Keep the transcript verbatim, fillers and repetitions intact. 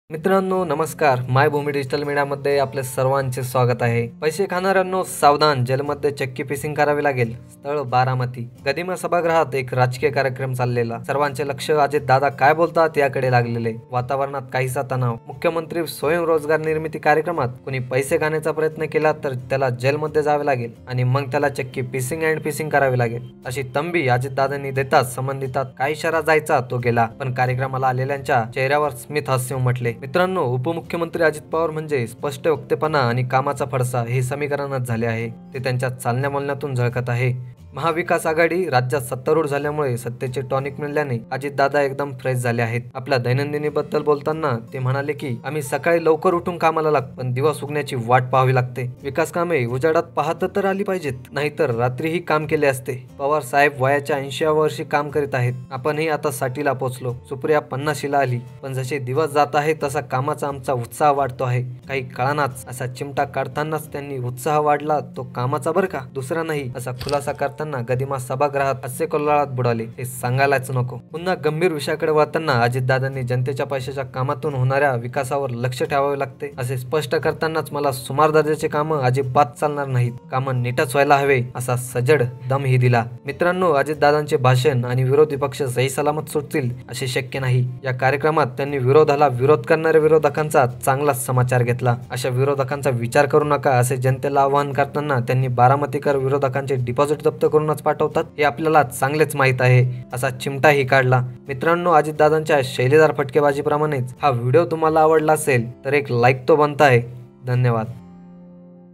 मित्रांनो नमस्कार, मायभूमी डिजिटल मीडियामध्ये आपले सर्वांचे स्वागत आहे। पैसे खाणाऱ्यांनो सावधान, जेलमध्ये चक्की फिशिंग करावी लागेल। स्थळ बारामती। गदिमा सभागृहात एक राजकीय कार्यक्रम चाललेला। सर्वांचे लक्ष अजित दादा काय बोलतात याकडे लागलेले। वातावरणात काहीसा तणाव। मुख्यमंत्री स्वयंरोजगार निर्मिती कार्यक्रमात कोणी पैसे खाण्याचा प्रयत्न केला तर त्याला जेलमध्ये जावे लागेल आणि मग त्याला चक्की फिशिंग अँड फिशिंग करावी लागेल, अशी तंबी अजित दादांनी देताच संबंधितात काय इशारा जायचा तो गेला, पण कार्यक्रमाला आलेल्यांच्या चेहऱ्यावर स्मित हास्य उमटले। मित्रांनो, उपमुख्यमंत्री अजित पवार म्हणजे स्पष्ट वक्तेपणा आणि कामाचा फडसा हे समीकरणच झाले आहे। ते त्यांच्या चालण्या बोलण्यातून झळकत आहे। महाविकास आघाडी राज्यात सत्तारूढ झाल्यामुळे सत्तेचे टॉनिक मिळाल्याने अजितदादा एकदम फ्रेश झाले आहेत। आपल्या दैनंदिनीबद्दल बोलताना ते म्हणाले की आम्ही सकाळी लवकर उठून कामाला लागतो, पण दिवस उगण्याची वाट पाहावी लागते। विकास कामे उजाडात पाहत तर आली पाहिजेत, नाहीतर रात्रीही काम केले असते। पवार साहेब वयाच्या ऐंशीव्या वर्षी काम करीत आहेत। आपणही आता साठीला पोहोचलो। सुप्रिया पन्नाशीला आली, पण जसे दिवस जात आहे तसा कामाचा आमचा उत्साह वाढतो आहे। काही कळानाच असा चिमटा काढतानाच त्यांनी उत्साह वाढला तो कामाचा बरं का, दुसरा नाही, असा खुलासा करताना गदिमा सभागृहात हास्य कोल्हाळात बुडाले। हे सांगायलाच नको। पुन्हा गंभीर विषयाकडे वळताना अजितदादांनी जनतेच्या पैशाच्या कामातून होणाऱ्या विकासावर लक्ष ठेवावे लागते असे स्पष्ट करतानाच मला सुमार दर्जाचे काम अजिबात चालणार नाहीत, काम नीटच व्हायला हवे असा सजड दमही दिला। मित्रांनो, अजितदादांचे भाषण आणि विरोधी पक्ष सही सलामत सुटतील असे शक्य नाही। या कार्यक्रमात त्यांनी विरोधाला विरोध करणाऱ्या विरोधकांचा चांगलाच समाचार घेतला। अशा विरोधकांचा विचार करू नका असे जनतेला आवाहन करताना त्यांनी बारामतीकर विरोधकांचे डिपॉझिट जप्त करूनच पाठवतात हे आपल्याला चांगलेच माहित आहे असा चिमटाही काढला। मित्रांनो, अजितदादांच्या शैलीदार फटकेबाजीप्रमाणेच हा व्हिडिओ तुम्हाला आवडला असेल तर एक लाईक तो बनता आहे। धन्यवाद।